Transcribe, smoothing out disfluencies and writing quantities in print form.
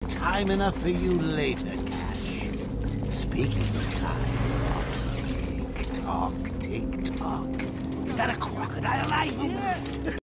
time enough for you later, Cash. Speaking of time, tick-tock, tick-tock. Is that a crocodile I hear?